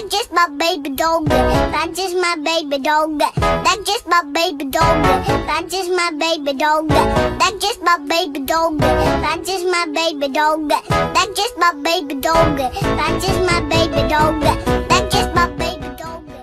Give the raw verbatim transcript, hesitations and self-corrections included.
That's just my baby dog. That's just my baby dog. That's just my baby dog. That's just my baby dog. That's just my baby dog. That's just my baby dog. That's just my baby dog. That's just my baby dog. That's just my